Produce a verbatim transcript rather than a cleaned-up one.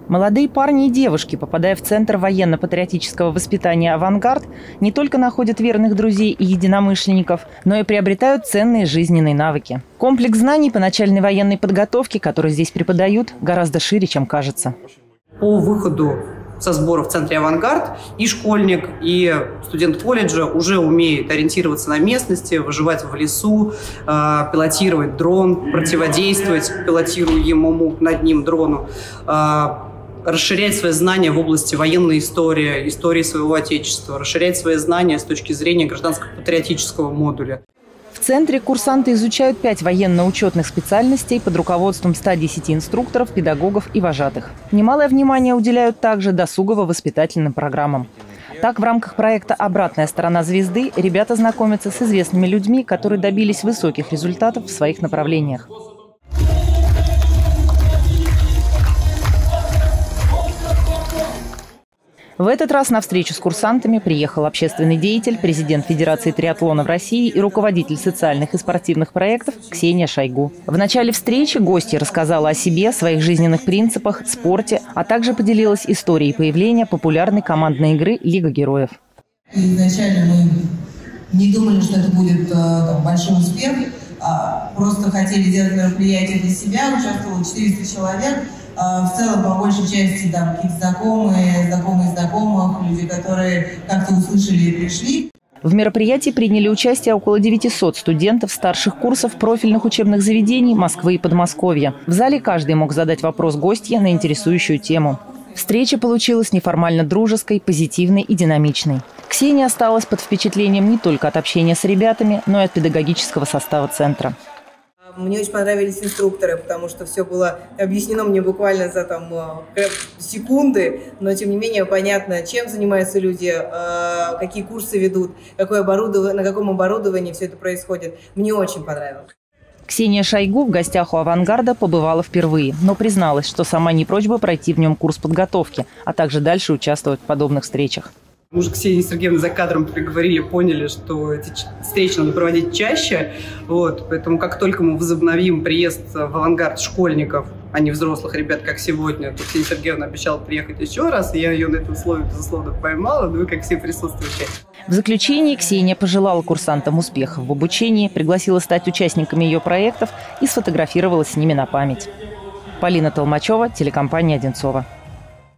Молодые парни и девушки, попадая в Центр военно-патриотического воспитания «Авангард», не только находят верных друзей и единомышленников, но и приобретают ценные жизненные навыки. Комплекс знаний по начальной военной подготовке, который здесь преподают, гораздо шире, чем кажется. По выходу со сбора в Центре «Авангард» и школьник, и студент колледжа уже умеет ориентироваться на местности, выживать в лесу, э, пилотировать дрон, противодействовать пилотируемому над ним дрону, э, расширять свои знания в области военной истории, истории своего отечества, расширять свои знания с точки зрения гражданско-патриотического модуля. В центре курсанты изучают пять военно-учетных специальностей под руководством ста десяти инструкторов, педагогов и вожатых. Немалое внимание уделяют также досугово-воспитательным программам. Так, в рамках проекта «Обратная сторона звезды» ребята знакомятся с известными людьми, которые добились высоких результатов в своих направлениях. В этот раз на встречу с курсантами приехал общественный деятель, президент Федерации триатлона в России и руководитель социальных и спортивных проектов Ксения Шойгу. В начале встречи гостья рассказала о себе, своих жизненных принципах, спорте, а также поделилась историей появления популярной командной игры «Лига героев». Изначально мы не думали, что это будет там, большой успех, а просто хотели делать мероприятие для себя, участвовало четыреста человек. В целом, по большей части, там, какие-то знакомые, знакомые знакомых, люди, которые как-то услышали и пришли. В мероприятии приняли участие около девятисот студентов старших курсов профильных учебных заведений Москвы и Подмосковья. В зале каждый мог задать вопрос гостье на интересующую тему. Встреча получилась неформально дружеской, позитивной и динамичной. Ксения осталась под впечатлением не только от общения с ребятами, но и от педагогического состава центра. Мне очень понравились инструкторы, потому что все было объяснено мне буквально за там, секунды, но тем не менее понятно, чем занимаются люди, какие курсы ведут, какое оборудование, на каком оборудовании все это происходит. Мне очень понравилось. Ксения Шойгу в гостях у «Авангарда» побывала впервые, но призналась, что сама не прочь бы пройти в нем курс подготовки, а также дальше участвовать в подобных встречах. Мы уже Ксении Сергеевной за кадром переговорили, поняли, что эти встречи надо проводить чаще. Вот, поэтому как только мы возобновим приезд в «Авангард» школьников, а не взрослых ребят, как сегодня, то Ксения Сергеевна обещала приехать еще раз, и я ее на этом слове, безусловно, поймала, ну и как все присутствующие. В заключении Ксения пожелала курсантам успехов в обучении, пригласила стать участниками ее проектов и сфотографировалась с ними на память. Полина Толмачева, телекомпания «Одинцово».